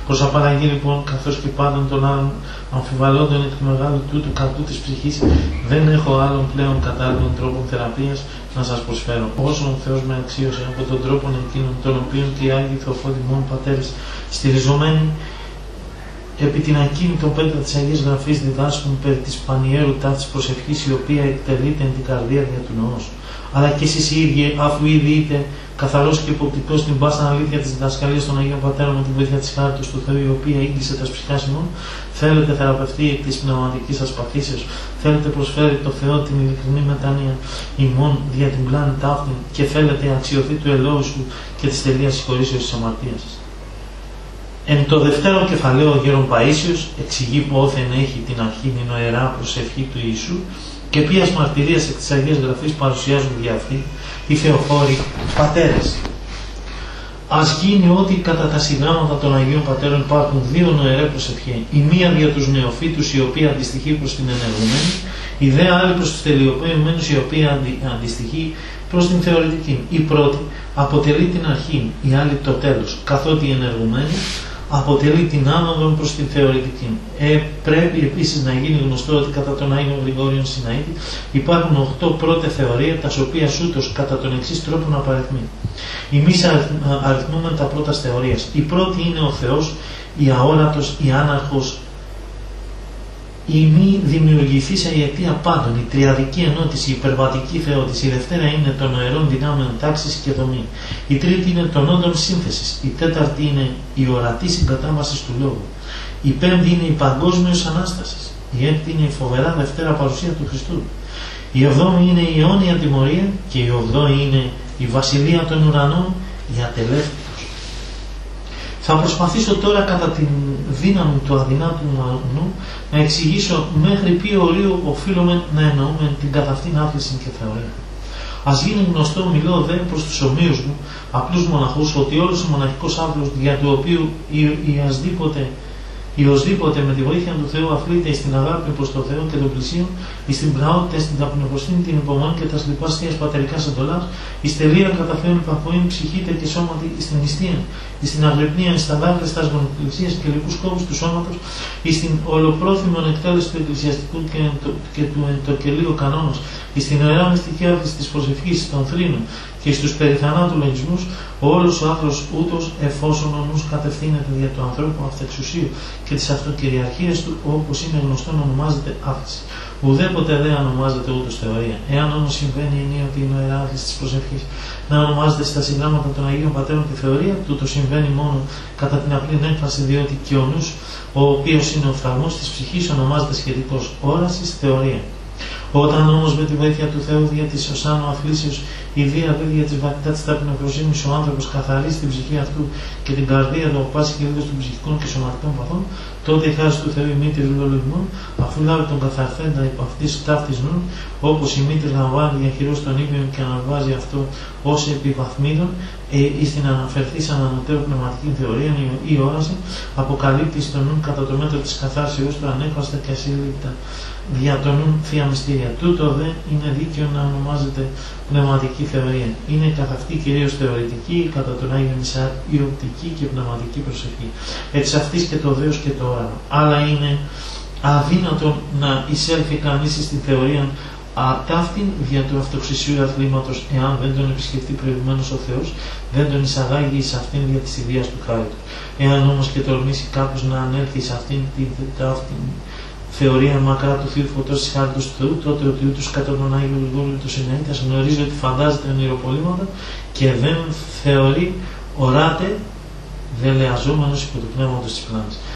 Προς απαλλαγή λοιπόν, καθώς και πάντων των άλλων αμφιβαλόντων εκ του μεγάλου τούτου καρτού της ψυχής, δεν έχω άλλον πλέον κατάλληλων τρόπων θεραπείας να σας προσφέρω, όσο ο Θεός με αξίωσε από τον τρόπο εκείνον, τον οποίον και οι Άγιοι Θεοφώτιμων Πατέρες, στηριζομένοι επί την ακίνητον πέτρα της Αγίας Γραφής, διδάσκουν περί της πανιέρου ταύτης προσευχής, η οποία εκτελείται εν την καρδία δια του νοός. Αλλά και εσείς οι ίδιοι, αφού ήδη είτε καθαρός και υποπτικός στην πάστα αλήθεια της διδασκαλίας των Αγίων Πατέρων με την βοήθεια της χάρτης του Θεού, η οποία ήγγισε τα ψυχάς ημών, θέλετε θεραπευτεί εκ της πνευματικής σας παθήσεως, θέλετε προσφέρει το Θεό την ειλικρινή μετάνοια ημών δια την πλάνη ταύτην και θέλετε αξιωθεί του ελόγου σου και της τελείας συγχωρήσεως της αμαρτίας σας. Εν το δευτέρο κεφαλαίο ο Γέρον Παΐσιος εξηγεί πόθεν έχει την αρχήν η νοερά προσευχή του Ιησού και ποιας μαρτυρίας εκ της Αγίας Γραφής παρουσιάζουν για αυτή οι Θεοφόροι Πατέρες. Ας γίνει ότι κατά τα συγγράμματα των Αγίων Πατέρων υπάρχουν δύο νοερέ προσευχές. Η μία για τους νεοφύτους, η οποία αντιστοιχεί προς την ενεργουμένη, η δε άλλη προς τους τελειοποιημένους, η οποία αντιστοιχεί προς την θεωρητική. Η πρώτη αποτελεί την αρχή, η άλλη το τέλος, καθότι η ενεργουμένη αποτελεί την άνοδο προς την θεωρητική. Πρέπει επίσης να γίνει γνωστό ότι κατά τον Άγιο Γρηγόριον Συναήτη υπάρχουν 8 πρώτα θεωρία, τα οποία ούτως κατά τον εξής τρόπο να απαριθμεί. Εμείς αριθμούμε τα πρώτα θεωρίας. Η πρώτη είναι ο Θεός, η αόρατος, η άναρχος, η μη δημιουργηθήσα η αιτία πάντων, η τριαδική ενότηση, η υπερβατική θεότηση. Η δευτέρα είναι των νοερών δυνάμεων τάξης και δομή. Η τρίτη είναι των όντων σύνθεσης. Η τέταρτη είναι η ορατή συγκατάβαση του λόγου. Η πέμπτη είναι η παγκόσμιος ανάστασης. Η έκτη είναι η φοβερά δευτέρα παρουσία του Χριστού. Η εβδόμη είναι η αιώνια τιμωρία και η ογδόη είναι η βασιλεία των ουρανών, η ατελεύτητος. Θα προσπαθήσω τώρα κατά την δύναμη του αδυνάτου νου να εξηγήσω μέχρι ποιο ορίο οφείλουμε να εννοούμε την κατά αυτήν άθληση και θεωρία. Ας γίνει γνωστό, μιλώ δε προς τους ομοίους μου, απλούς μοναχούς, ότι όλος ο μοναχικός άθλος δια του οποίου οσδήποτε με τη βοήθεια του Θεού αφλείται στην αγάπη προς το Θεό και τον πλησίον, στην πραότητα, στην ταπεινοφροσύνη, την υπομονή και τα λοιπά θείας πατερικά εντολάς, εις τελεία κατά Θεόν υπακοήν ψυχήτε και σώματι στην νηστεία, στην αγρυπνία, στα δάκρυα, στα γονοκλησίας και λοιπούς κόβους του σώματος, στην ολοπρόθυμον εκτέλεση του εκκλησιαστικού και του εντοκελίου κανόνος, στην ιερά μυστική άρθρηση της προσευχής των θρήνων και στους περιθανάτου λογισμούς, όλος ο άνθρωπος ούτως, εφόσον ο νους κατευθύνεται δια του ανθρώπου αυτεξουσίου και της αυτοκυριαρχίας του, όπως είναι γνωστό να ονομάζεται άφηση. Ουδέποτε δεν ονομάζεται ούτως θεωρία. Εάν όμως συμβαίνει ενίοτε η νοερά άφηση της προσευχής να ονομάζεται στα συγγράμματα των Αγίων Πατέρων τη θεωρία, τούτο συμβαίνει μόνο κατά την απλή έκφραση, διότι και ο νους, ο οποίος είναι ο φραγμός της ψυχής, ονομάζεται σχετικός όρασης θεωρία. Όταν όμως με τη βοήθεια του Θεού δια της οσάνου αθλήσεως η βία δια της βαθυτάτης ταπεινοφροσύνης ο άνθρωπος καθαρίζει την ψυχή αυτού και την καρδία του από πάση κυλίδος των ψυχικών και σωματικών παθών, τότε η χάρις του Θεού η μήτηρ λογισμών, αφού λάβει τον καθαρθέντα υπό αυτής ταύτης νου, όπως η μήτηρ λαμβάνει διαχειρός των ύπιων και αναβάζει αυτό ως επιβαθμίδων, ή στην αναφερθή σαν ανωτέρω πνευματική θεωρία ή όραση, αποκαλύπτει στον νου κατά το μέτρο της καθάρσεως του ανέχαστα και ασύλληπτα δια το νου θεία μυστήρια. Τούτο δε είναι δίκαιο να ονομάζεται πνευματική θεωρία. Είναι καθ' αυτή κυρίως θεωρητική, κατά τον Άγιο Νησάρ, η οπτική και πνευματική προσευχή. Έτσι αυτής και το δέος και το όραμα. Αλλά είναι αδύνατο να εισέλθει κανείς στην θεωρία ταύτην δια του αυτοξισίου αθλήματος, εάν δεν τον επισκεφτεί προηγουμένως ο Θεός, δεν τον εισαγάγει εις αυτήν δια της ιδείας του χάριτου. Εάν όμως και τολμήσει κάποιος να ανέλθει σε αυτήν την ταύτην θεωρία μακρά του Θείου φωτός της χάριτος του Θεού, τότε ο Τιούτος κατά τον Άγιο Γρηγόριο του Συναήτη γνωρίζει ότι φαντάζεται ονειροπολίματα και δεν θεωρεί, οράται, δεν λεαζόμενος υπό του πνεύματος της πλάνης.